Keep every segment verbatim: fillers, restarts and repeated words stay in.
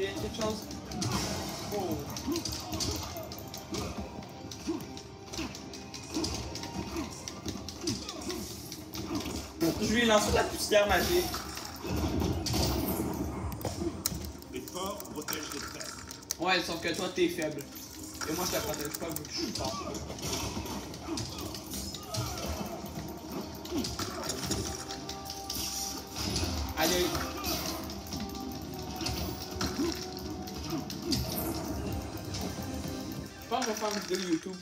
y a quelque chose. Oh. Je lui ai lancé la poussière magique. Les forts protègent les faibles. Ouais, sauf que toi t'es faible. Et moi je te protège pas vu que je suis fort. Allez. Je pense que je vais faire une vidéo YouTube.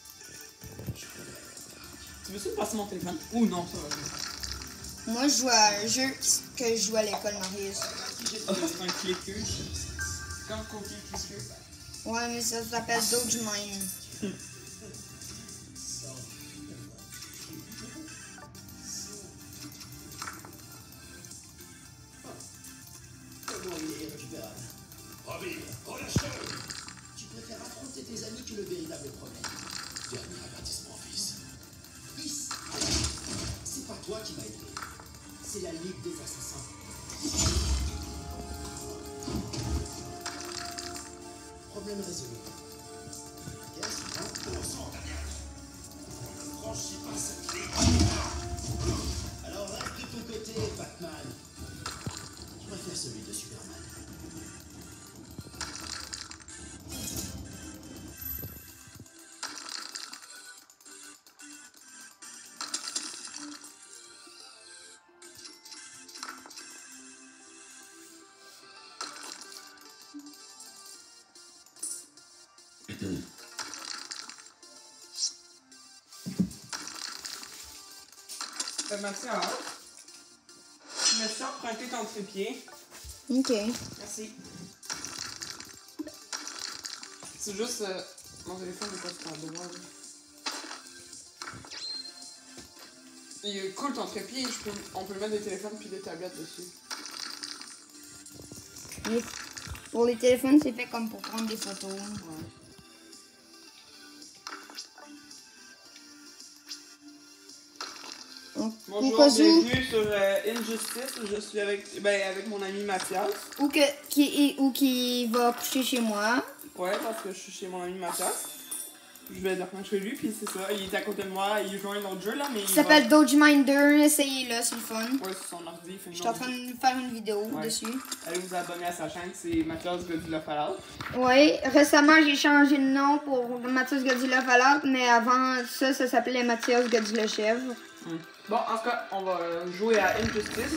Tu veux-tu me passer mon téléphone? Ou non, ça va. Moi, je joue à un jeu que je joue à l'école, Marius. Ah, c'est un cliqueux. Comme côté cliqueux. Ouais, mais ça s'appelle Doge Mine. Comment il est irrécupérable? Robin, relâche-le! Tu préfères affronter tes amis que le véritable problème. Dernier avertissement, fils. Fils, c'est pas toi qui m'as aidé. C'est la Ligue des Assassins. Problème résolu. Qu'est-ce que Bon sang, Daniel! On ne franchit pas cette ligne! Alors reste de ton côté, Batman. Je préfère celui de Superman. Euh, Mathias, je me suis emprunté ton trépied. Ok. Merci. C'est juste euh, mon téléphone n'est pas super beau. Il est cool ton trépied, je peux, on peut mettre des téléphones puis des tablettes dessus. Mais pour les téléphones, c'est fait comme pour prendre des photos. Ouais. Donc, au Bonjour, cas où, bienvenue sur euh, Injustice. Je suis avec, ben, avec mon ami Mathias. ou, que, qui, ou qui va coucher chez moi. Ouais, parce que je suis chez mon ami Mathias. Je vais dormir chez lui, puis c'est ça. Il est à côté de moi, il joue à un autre jeu là, mais il Ça s'appelle va... Doge Minder, essayez-le, c'est le fun. Ouais, sur son ordi, il fait une Je suis en train de faire une vidéo Ouais. dessus. Allez vous abonner à sa chaîne, c'est Mathias Godzilla Fallout. Oui, récemment j'ai changé de nom pour Mathias Godzilla Fallout, mais avant ça, ça s'appelait Mathias Godzilla Chèvre. Mm. Bon, en tout cas, on va euh, jouer à Injustice.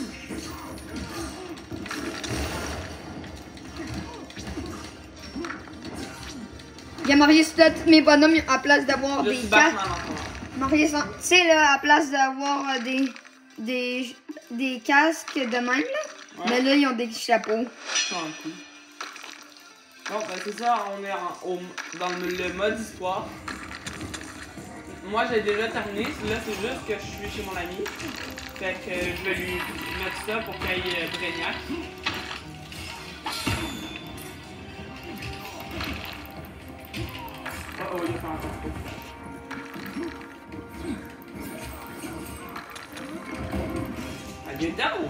Il y a Marius, là, tous mes bonhommes, à place d'avoir Je des suis casques. Batman en ce moment. Marius, tu sais, là, à place d'avoir euh, des, des, des casques de même, là, Ouais. mais là, ils ont des chapeaux. C'est un coup. Bon, ben c'est ça, on est en- au- dans le, le mode histoire. Moi j'ai déjà terminé, là c'est juste que je suis chez mon ami. Fait que euh, je vais lui mettre ça pour qu'il y ait Brainiac. Oh oh, il a fait encore trop. Ah, get down!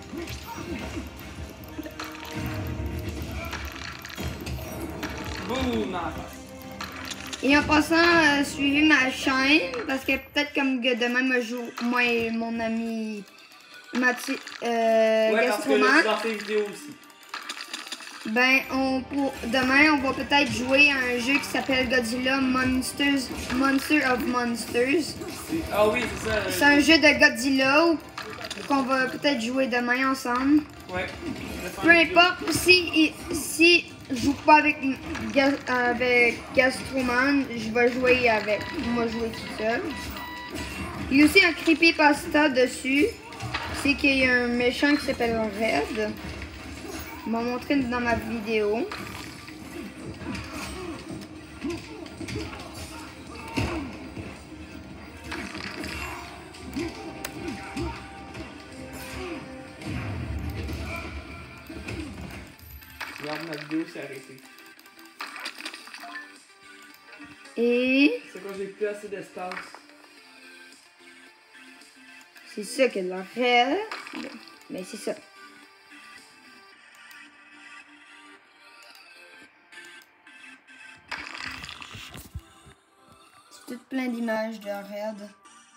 Boum! Dans la face. Et en passant, euh, suivez ma chaîne, parce que peut-être comme que demain, me joue, moi et mon ami Mathieu, euh, Ouais, parce que là, Gastroman, je dans ses vidéos aussi. ben, on, pour, demain, on va peut-être jouer à un jeu qui s'appelle Godzilla Monsters, Monster of Monsters. C'est- Ah oui, c'est ça. euh, C'est un jeu de Godzilla où- qu'on va peut-être jouer demain ensemble. Ouais. je vais faire Peu une vidéo. importe, si, si je joue pas avec, Ga- avec Gastroman, je vais jouer avec, moi jouer tout seul. Il y a aussi un creepypasta dessus. C'est qu'il y a un méchant qui s'appelle Red. Je vais montrer dans ma vidéo. Regarde, ma vidéo s'est arrêtée. Et C'est quoi, j'ai plus assez d'espace. c'est ça que le Red. Mais c'est ça. tout plein d'images de Red.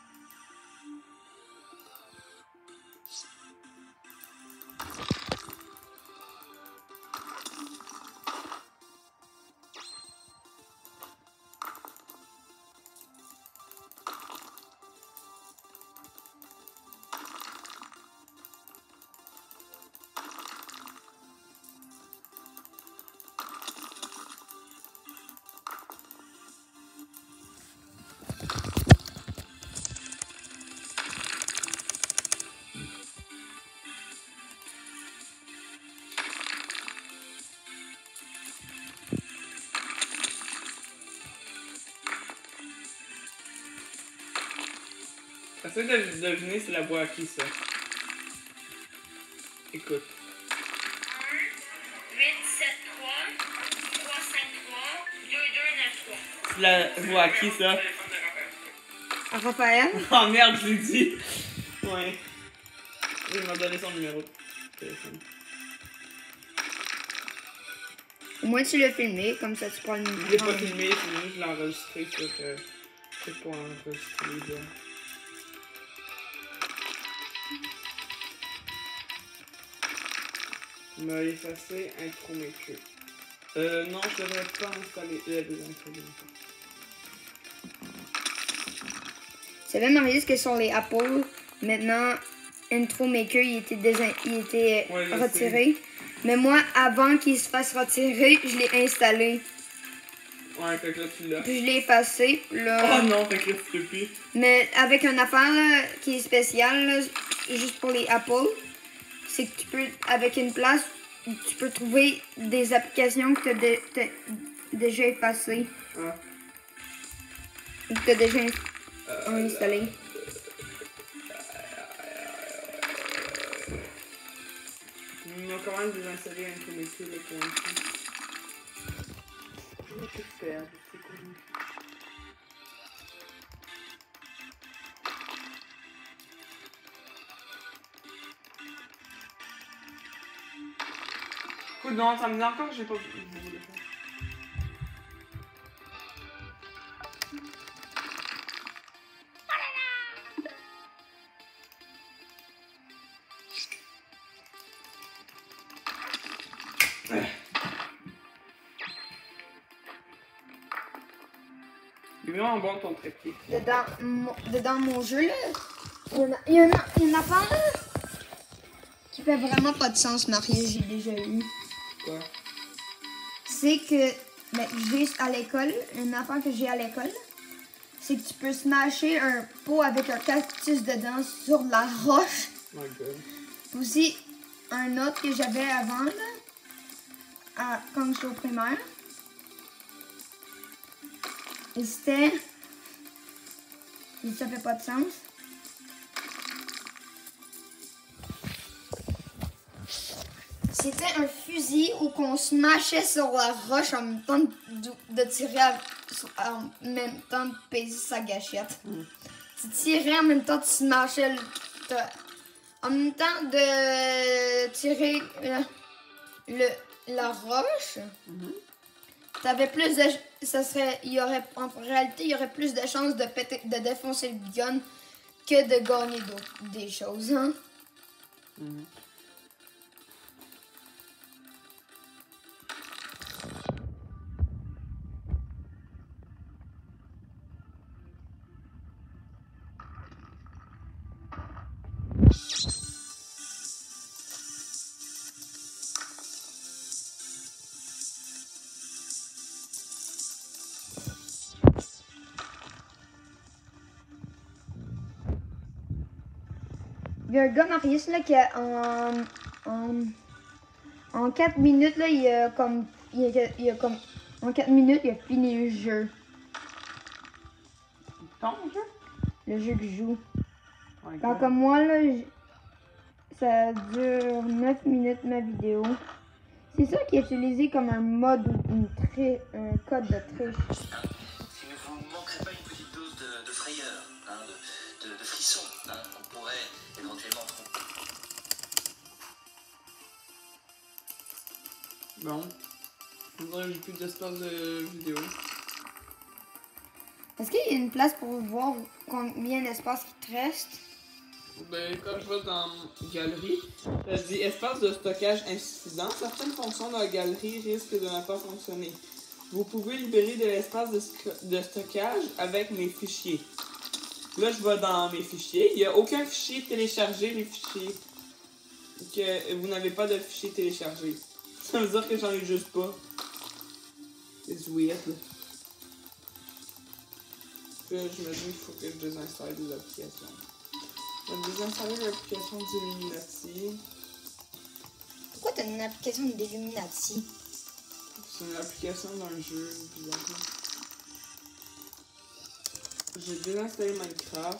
Essaye de deviner c'est la voix à qui ça. Écoute. un, huit, sept, trois, trois, cinq, trois, deux, deux, neuf, trois. C'est la voix à qui ça? À Raphaël? Oh merde, je l'ai dit! Ouais. Il m'a donné son numéro de téléphone. Au moins tu l'as filmé, comme ça tu prends le numéro. Je l'ai pas filmé, c'est juste que je l'ai enregistré sur que. C'est pour enregistrer les gars. Il m'a effacé intro maker. Euh, non, je devrais pas installer euh, des intros. Tu savais, Marius, que sur les Apple, maintenant, Intro Maker, il était, désin... il était Ouais, je retiré. Mais moi, avant qu'il se fasse retirer, je l'ai installé. Ouais, fait que là tu l'as. Puis je l'ai effacé. Là. Oh non, fait que là tu peux plus. Mais avec une affaire là, qui est spéciale, là, juste pour les Apple, c'est que tu peux, avec une place, tu peux trouver des applications que tu as dé déjà effacées. Ah. Ou que tu as déjà in Euh, installées. Il m'a quand même désinstallé un peu métier là pour l'instant. Je vais tout faire, c'est cool. Écoute, non, ça me dit encore que j'ai pas vu le faire. Il est vraiment bon ton trépied. Dedans mon, dedans mon jeu, là, il y en a, il y en a, il y en a pas là, qui fait vraiment pas de sens, Marius, j'ai déjà eu. Quoi? C'est que, ben, j'ai à l'école, une affaire que j'ai à l'école, c'est que tu peux smasher un pot avec un cactus dedans sur de la roche. Oh my god. Aussi, un autre que j'avais avant, là, à, quand j'étais au primaire. Et c'était... Ça fait pas de sens. C'était un fusil où qu'on se mâchait sur la roche en même temps de, de tirer, à, en même temps de peser sa gâchette. Mm. Tu tirais en même temps, tu smashais le... En même temps de tirer le, le, la roche, mm-hmm. T'avais plus de... Ça serait... Il y aurait... En réalité, il y aurait plus de chances de péter, de défoncer le gun que de gagner des choses, hein? Mm-hmm. Il y a un gars, Marius, là, qui a en, en, en quatre minutes, là, il a comme, il a, il a comme, en quatre minutes, il a fini le jeu. Ton jeu? Le jeu que je joue. Ouais, Quand comme moi, là, ça dure neuf minutes ma vidéo. C'est ça qui est utilisé comme un mode ou une tri un code de triche. Il ne vous manquerait pas une petite dose de, de frayeur, hein, de, de, de frisson, hein, qu'on pourrait éventuellement trouver. Bon. On dirait que j'ai plus d'espace de vidéo. Est-ce qu'il y a une place pour voir combien d'espace il te reste? Ben, quand je vais dans galerie, ça dit espace de stockage insuffisant. Certaines fonctions de la galerie risquent de ne pas fonctionner. Vous pouvez libérer de l'espace de, de stockage avec mes fichiers. Là, je vais dans mes fichiers. Il n'y a aucun fichier téléchargé, les fichiers. Que vous n'avez pas de fichier téléchargé. Ça veut dire que j'en ai juste pas. C'est weird, là. Là, je me dis qu'il faut que je désinstalle l'application. Je vais désinstaller l'application d'Illuminati. Pourquoi t'as une application d'Illuminati? C'est une application d'un jeu, bizarrement. J'ai désinstallé Minecraft.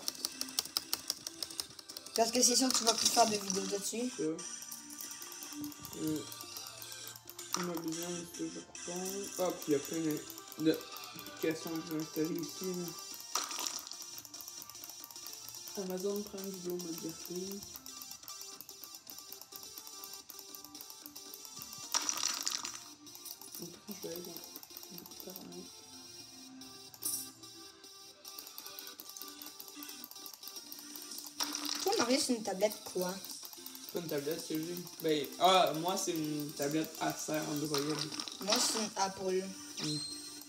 Parce que c'est sûr que tu vas plus faire de vidéos dessus. Ça. Euh, Immobilier, c'est toujours bon. Ah, puis il y a plein d'applications désinstallées ici. Là. Amazon Prime Video m'a gardé. Je vais aller dans Internet. Toi, Marie, c'est une tablette quoi? C'est pas une tablette que j'ai. Ben, ah, moi, c'est une tablette Acer Android. Moi, c'est une Apple. Mm.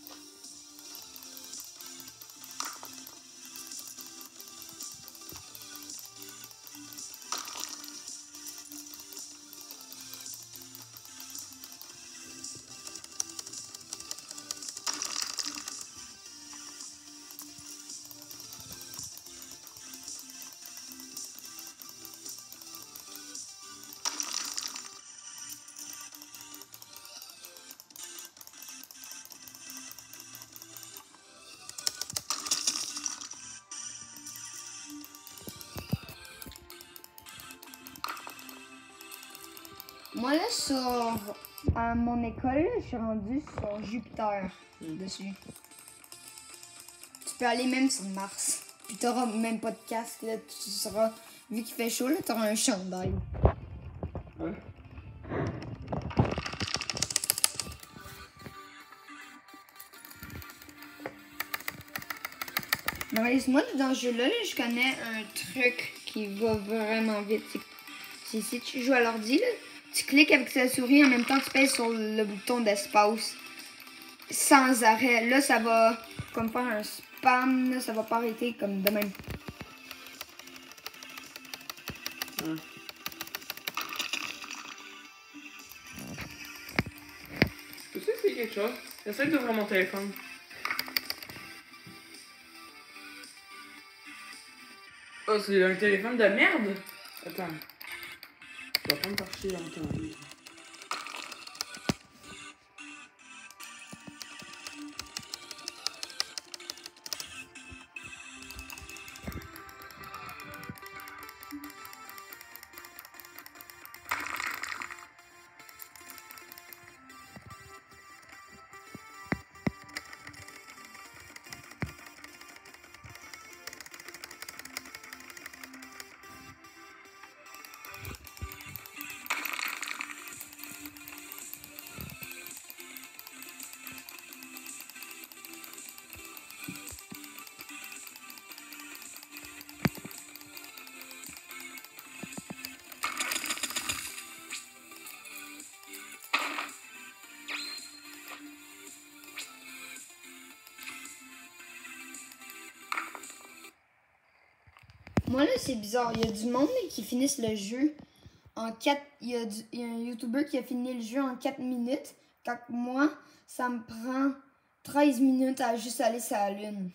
Moi, là, sur à mon école, je suis rendue sur Jupiter Mm. dessus. Tu peux aller même sur Mars. Puis t'auras même pas de casque, là. Tu seras, vu qu'il fait chaud, là, t'auras un chandail. Ouais. Mais moi, dans ce jeu-là, là, je connais un truc qui va vraiment vite. C'est si tu joues à l'ordi, là, tu cliques avec ta souris en même temps que tu pèses sur le bouton d'espace. Sans arrêt. Là, ça va comme faire un spam. Là, ça va pas arrêter comme de même. Ouais. Tu sais, c'est quelque chose. J'essaie d'ouvrir mon téléphone. Oh, c'est un téléphone de merde? Attends. Ça va pas me faire chier longtemps. lui. Moi, là, c'est bizarre. Il y a du monde là, qui finissent le jeu en quatre... Il y, a du... Il y a un YouTuber qui a fini le jeu en quatre minutes. Quand moi, ça me prend treize minutes à juste aller sur la lune.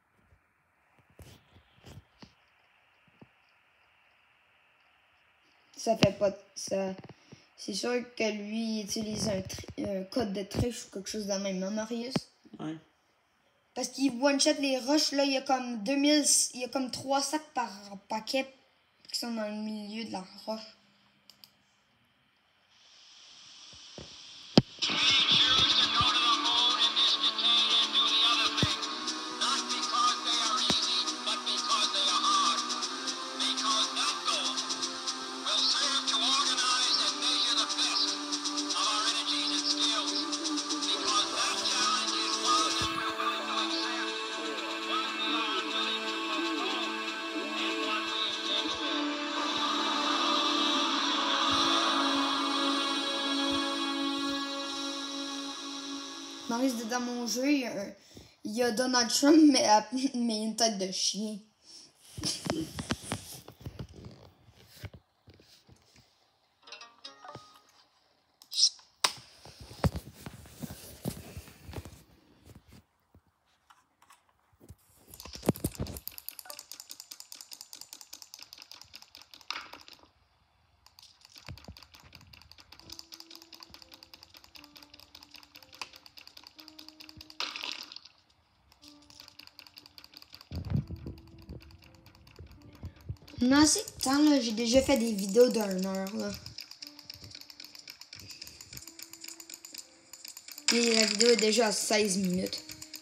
Ça fait pas... ça. C'est sûr que lui, il utilise un, tri... un code de triche ou quelque chose de même, non, Marius? Ouais. Parce qu'il one-shot les roches, là, il y a comme deux mille, il y a comme trois sacs par paquet qui sont dans le milieu de la roche. Well, Maurice, dans mon jeu, il y a, il y a Donald Trump, mais, à- mais une tête de chien. On a assez de temps, là. J'ai déjà fait des vidéos d'une heure, là. Et la vidéo est déjà à seize minutes.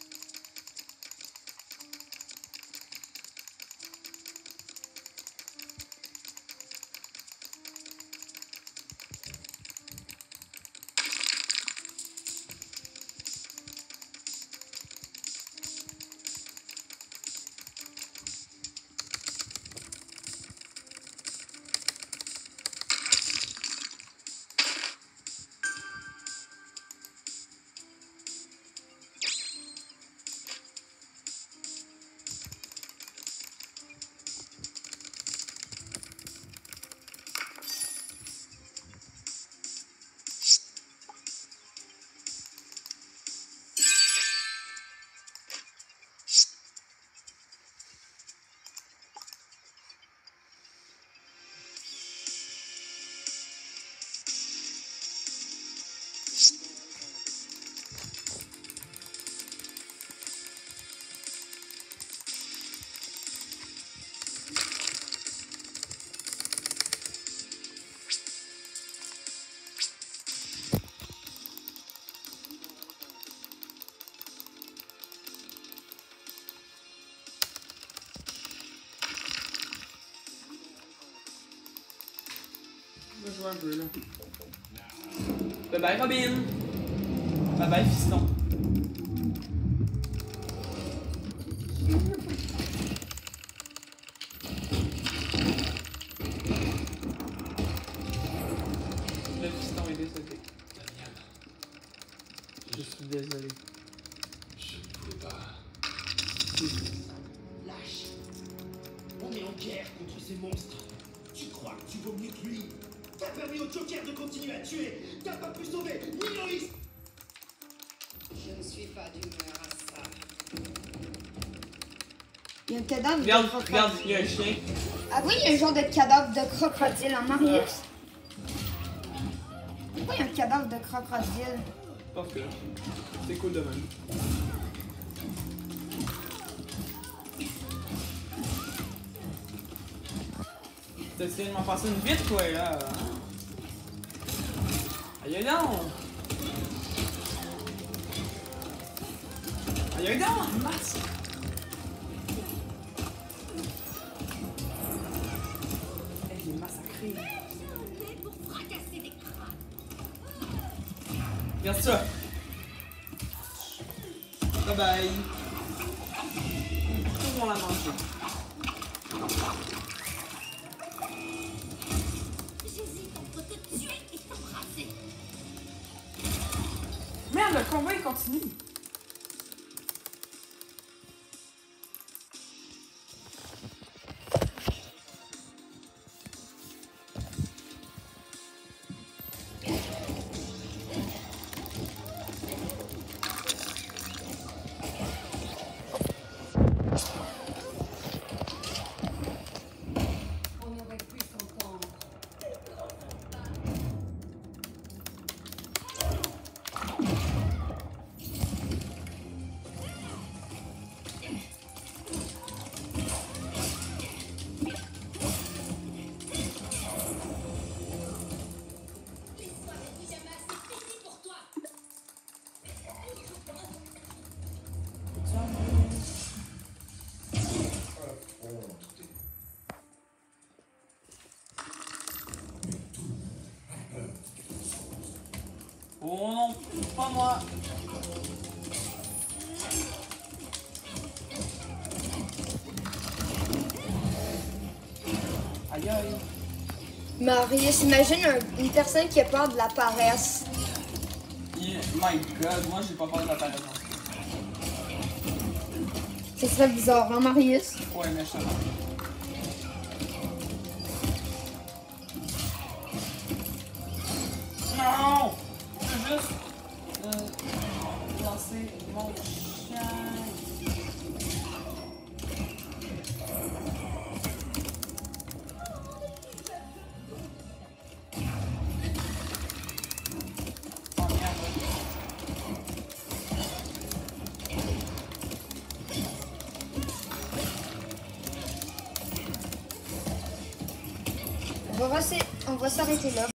Je vais jouer un peu là. Bye bye Robin! Bye bye fiston! Le fiston est décédé. Je suis désolé. Je ne pouvais pas. Lâche. On est en guerre contre ces monstres. Tu crois que tu vaux mieux que lui? T'as permis au Joker de continuer à tuer. T'as pas pu sauver ni Loïs. Je ne suis pas d'humeur à ça. Il y a un cadavre Regarde, de crocodile. regarde, il y a un chien. Ah oui, il y a un genre de cadavre de crocodile en Marius. Pourquoi il y a un cadavre de crocodile? Parce que c'est cool de même. T'as essayé de m'en passer une vite, toi, là. Hein? Aïe, aïe, non! Aïe, aïe, non! Masse! Elle est massacrée. Regarde ça! Bye bye! Tout le monde l'a mangé. J'hésite entre te tuer et t'embrasser. Merde, le combat il continue! On aurait pu s'entendre. Les soirées pyjama, c'est fini pour toi. Oh non, pas moi! Aïe aïe! Marius, imagine un- une personne qui a peur de la paresse. Yeah, my god, moi j'ai pas peur de la paraison. Ce serait bizarre, hein, Marius? Ouais, méchant. Non! Je veux juste euh, lancer mon chien. Oh merde. On va, on va s'arrêter là.